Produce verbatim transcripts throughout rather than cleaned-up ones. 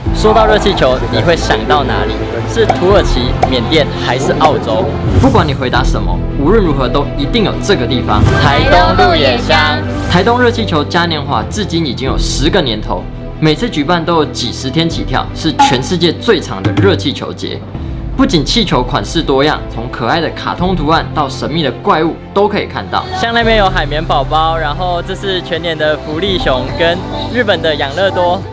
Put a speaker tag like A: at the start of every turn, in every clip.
A: 说到热气球，你会想到哪里？是土耳其、缅甸还是澳洲？不管你回答什么，无论如何都一定有这个地方——台东鹿野乡。台东热气球嘉年华至今已经有十个年头，每次举办都有几十天起跳，是全世界最长的热气球节。不仅气球款式多样，从可爱的卡通图案到神秘的怪物都可以看到。像那边有海绵宝宝，然后这是全年的福利熊跟日本的养乐多。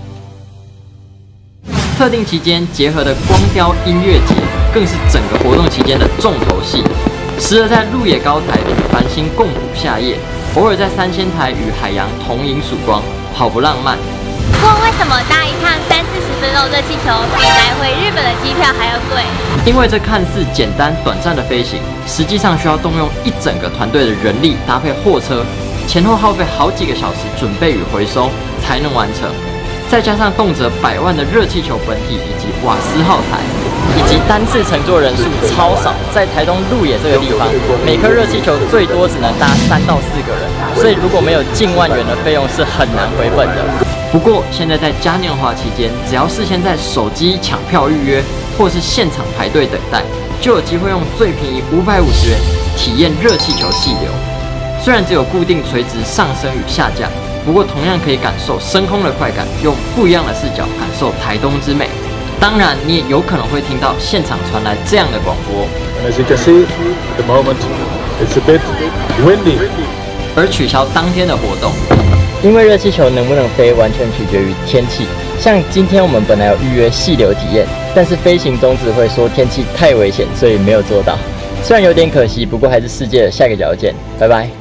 A: 特定期间结合的光雕音乐节，更是整个活动期间的重头戏。时而在鹿野高台与繁星共谱夏夜，偶尔在三仙台与海洋同迎曙光，好不浪漫。
B: 不过为什么搭一趟三四十分钟热气球比来回日本的机票还要贵？
A: 因为这看似简单短暂的飞行，实际上需要动用一整个团队的人力搭配货车，前后耗费好几个小时准备与回收才能完成。再加上动辄百万的热气球本体以及瓦斯耗材，以及单次乘坐人数超少，在台东鹿野这个地方，每颗热气球最多只能搭三到四个人，所以如果没有近万元的费用是很难回本的。不过现在在嘉年华期间，只要事先在手机抢票预约，或是现场排队等待，就有机会用最便宜五百五十元体验热气球气流。虽然只有固定垂直上升与下降，不过同样可以感受升空的快感，用不一样的视角感受台东之美。当然，你也有可能会听到现场传来这样的广播。
C: And as you can see, at the moment it's a bit windy.
A: 而取消当天的活动，因为热气球能不能飞完全取决于天气。像今天我们本来有预约细流体验，但是飞行中指挥说天气太危险，所以没有做到。虽然有点可惜，不过还是世界的下个角见，拜拜。